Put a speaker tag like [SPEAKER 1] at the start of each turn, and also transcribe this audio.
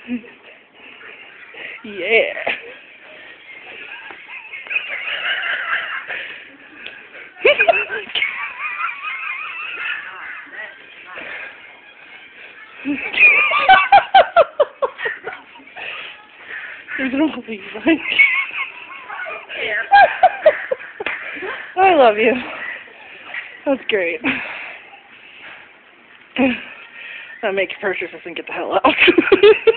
[SPEAKER 1] Yeah. There's no belief, right? I love you. That's great. I'll make purchases and get the hell out.